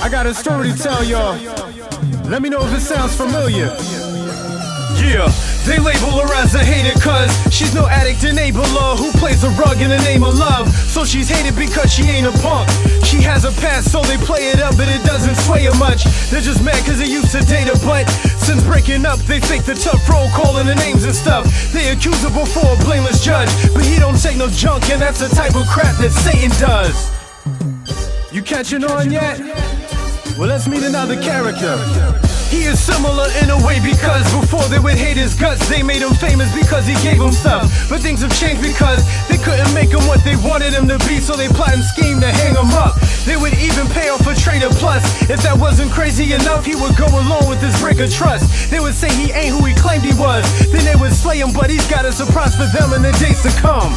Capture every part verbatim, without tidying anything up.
I got a story to tell y'all. Let me know if it sounds familiar. Yeah, they label her as a hater cause she's no addict enabler who plays the rug in the name of love. So she's hated because she ain't a punk. She has a past so they play it up but it doesn't sway her much. They're just mad cause they used to date her, but since breaking up they fake the tough role, calling the names and stuff. They accuse her before a blameless judge, but he don't take no junk, and that's the type of crap that Satan does. You catching on yet? Well, let's meet another character. He is similar in a way because before they would hate his guts, they made him famous because he gave them stuff. But things have changed because they couldn't make him what they wanted him to be, so they plot and scheme to hang him up. They would even pay off a Trader Plus. If that wasn't crazy enough, he would go along with this break of trust. They would say he ain't who he claimed he was, then they would slay him, but he's got a surprise for them in the days to come.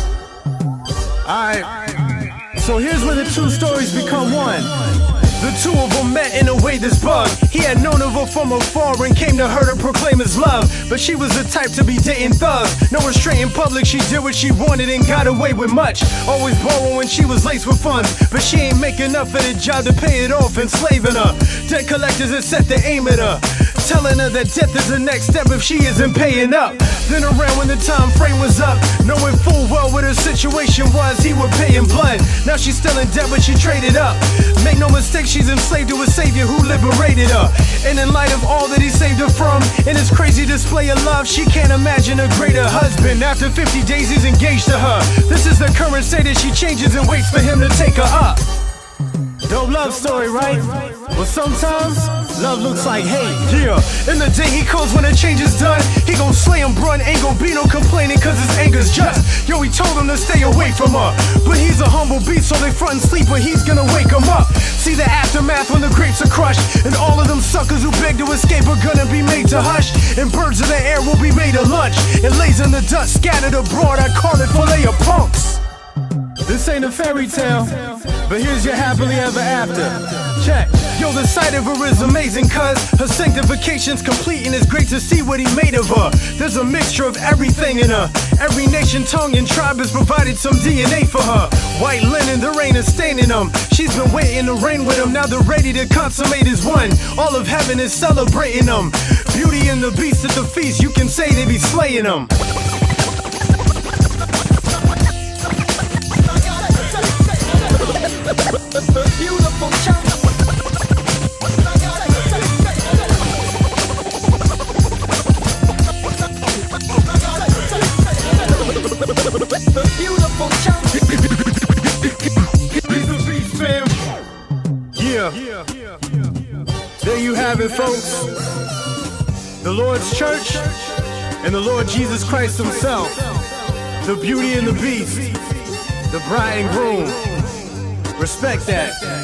Alright, so here's where the two stories become one. The two of them met in a way that's bugged. He had known of her from afar and came to her to proclaim his love, but she was the type to be dating thugs. No restraint in public, she did what she wanted and got away with much. Always borrowing when she was laced with funds, but she ain't make enough of the job to pay it off, enslaving her. Debt collectors had set the aim at her, telling her that death is the next step if she isn't paying up. Then around when the time frame was up, knowing full well what her situation was, he would pay in blood. Now she's still in debt but she traded up. Make no mistake, she's enslaved to a savior who liberated her. And in light of all that he saved her from, in his crazy display of love, she can't imagine a greater husband. After fifty days he's engaged to her. This is the current state as she changes and waits for him to take her up. Dope love story, right? Well, sometimes love looks like hate. Yeah, and the day he calls when a change is done, he gon' slay him, bruh, ain't gon' be no complaining cause his anger's just. Yo, he told him to stay away from her, but he's a humble beast, so they front and sleep when he's gonna wake him up. See the aftermath when the grapes are crushed, and all of them suckers who beg to escape are gonna be made to hush, and birds of the air will be made a lunch, and lays in the dust scattered abroad. I call it fillet of punks. This ain't a fairy tale, but here's your happily ever after. Check. Yo, the sight of her is amazing cause her sanctification's complete, and it's great to see what he made of her. There's a mixture of everything in her. Every nation, tongue, and tribe has provided some D N A for her. White linen, there ain't a stain in them. She's been waiting to reign with him, now they're ready to consummate as one. All of heaven is celebrating them. Beauty and the beast at the feast, you can say they be slaying them. Beautiful child. Beautiful child. He's the beast, fam. Yeah. There you have it, folks. The Lord's church and the Lord Jesus Christ himself. The beauty and the beast. The bride and groom. Respect that.